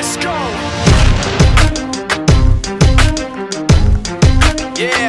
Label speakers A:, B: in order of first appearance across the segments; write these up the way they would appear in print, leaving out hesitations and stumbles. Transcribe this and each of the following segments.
A: Let's go. Yeah.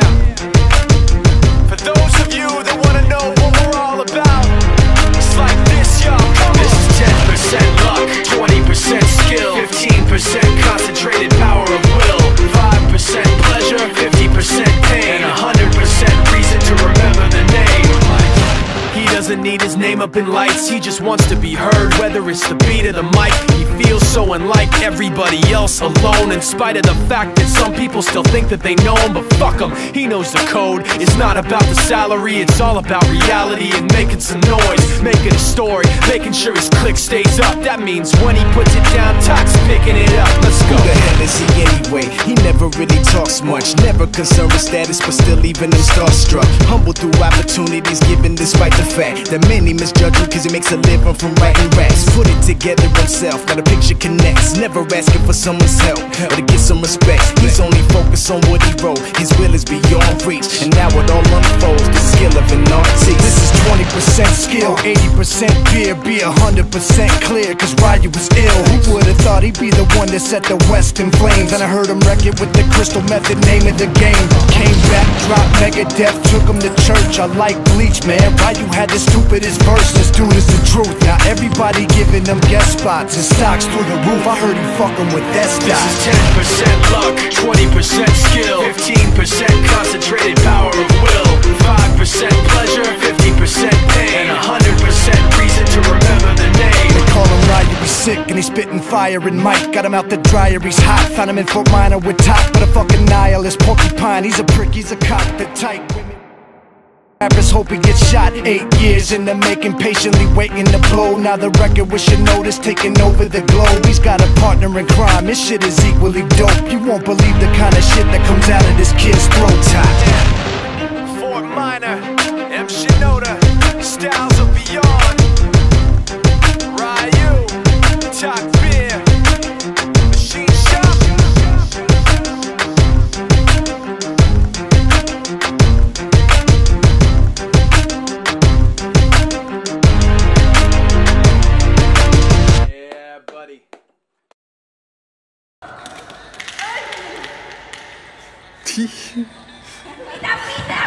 A: For those of you that wanna know what we're all about, it's like this, y'all. This is 10% luck, 20% skill, 15% concentrated power of will, 5% pleasure, 50% pain, and 100% reason to remember the name. He doesn't need his name up in lights, he just wants to be heard. Whether it's the beat of the mic, he feels so unlike everybody else, alone. In spite of the fact that some people still think that they know him, but fuck him, he knows the code. It's not about the salary, it's all about reality and making some noise, making a story, making sure his click stays up. That means when he puts it down, Tox picking it up. Let's go.
B: Who the hell is he anyway? He never really talks much, never concerned with status, but still leaving him starstruck. Humble through opportunities given despite the fact that many misjudge him cause he makes a living from writing raps. Put it together himself, got a picture connects, never asking for someone's help or to get some respect. He's only focused on what he wrote, his will is beyond reach, and now it all unfolds, the skill of an artist. This is 20% skill, 80% beer, be 100% clear, cause Ryu was ill. Who would've thought he'd be the one that set the West in flames? And I heard him wreck it with the Crystal Method, name of the game. Came back, dropped Megadeth, took him to church. I like Bleach, man. Ryu had the stupidest verse, this dude is the truth. Now everybody giving them guest spots and stocks through the roof. I heard he fucking with that stock.
A: This is 10% luck, 20% skill, 15% concentrated power of will, 5% pleasure, 50% pain, and 100% reason to remember the name.
B: They call him Ryu, he's sick and he's spitting fire. And Mike got him out the dryer, he's hot. Found him in Fort Minor with top, but a fucking nihilist porcupine. He's a prick, he's a cock, the type women rappers hope he gets shot. 8 years in the making, patiently waiting to blow. Now the record with your notice taking over the globe. He's got a partner in crime, his shit is equally dope. You won't believe the kind of shit that comes out of this kid's throat.
A: Fort Minor, M. Shinoda, styles of beyond. Ryu, Talk Beer, Machine Shop. Yeah, buddy.
C: Pita, pita.